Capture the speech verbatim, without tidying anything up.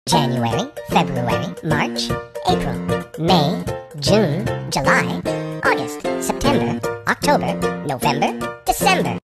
January, February, March, April, May, June, July, August, September, October, November, December.